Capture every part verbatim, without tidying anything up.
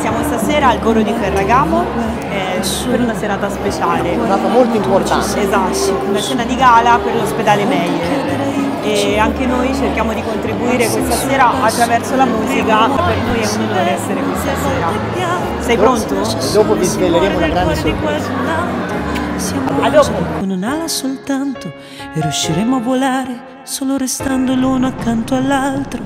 siamo stasera al Coro di Ferragamo eh, per una serata speciale. Una data molto importante. Esatto, una cena di gala per l'ospedale Meyer. E anche noi cerchiamo di contribuire questa sera attraverso la musica. Per noi è un onore essere qui stasera. Sei pronto? E dopo vi sveleremo una grande sorpresa. A dopo. Con un'ala soltanto e riusciremo a volare solo restando l'uno accanto all'altro.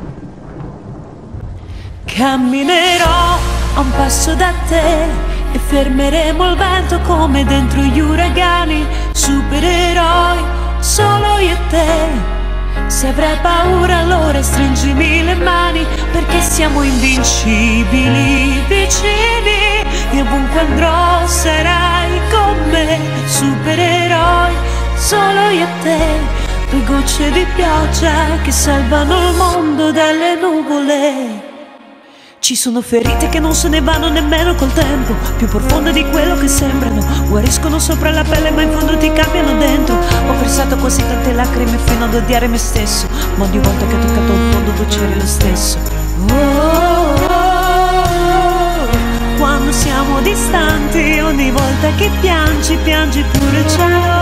Camminerò a un passo da te e fermeremo il vento come dentro gli uragani. Supereroi, solo io e te. Se avrai paura allora stringimi le mani, perché siamo invincibili, vicini. E ovunque andrò sarai con me. Supereroi, solo io e te. Due gocce di pioggia che salvano il mondo dalle nuvole. Ci sono ferite che non se ne vanno nemmeno col tempo, più profonde di quello che sembrano. Guariscono sopra la pelle ma in fondo ti cambiano dentro. Ho versato quasi tante lacrime fino ad odiare me stesso, ma ogni volta che ho toccato il fondo tu c'eri lo stesso. Oh, oh, oh, quando siamo distanti, ogni volta che piangi, piangi pure cielo.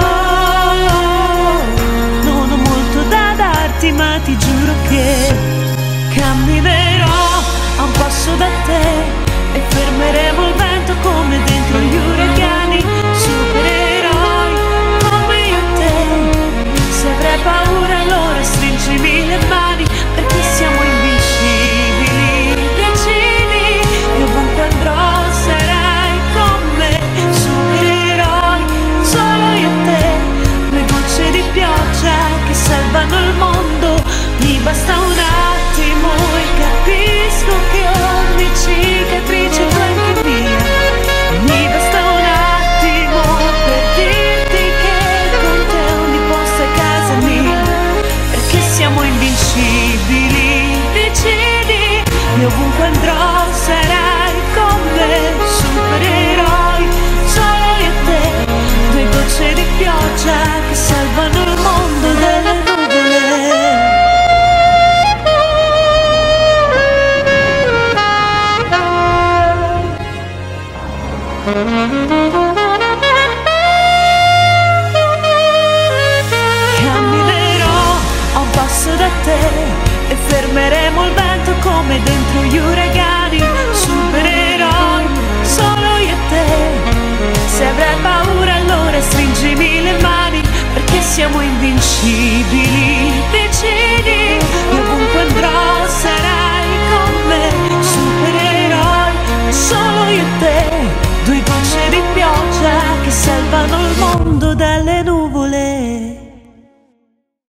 Non ho molto da darti ma ti giuro che camminerò a un passo da te e fermeremo il vento come dentro gli uragani. Supereroi come io e te. Se avrai paura allora stringimi le mani, perché siamo invincibili, vicini. E ovunque andrò sarai con me. Supereroi, solo io e te. Due gocce di pioggia che salvano il mondo. Mi basta un attimo e capisco che ogni cicatrice tu anche mia. Mi basta un attimo per dirti che con te ogni posto è casa mia, perché siamo invincibili, vicini. E ovunque andrò sarai con me. Supereroi, solo io e te. Due gocce di pioggia che salvano il mondo dalle nuvole. Camminerò a un passo da te e fermeremo il vento come dentro gli uragani. Supereroi, solo io e te. Se avrai paura allora stringimi le mani, perché siamo invincibili, vicini. E ovunque andrò sarai con me. Supereroi, solo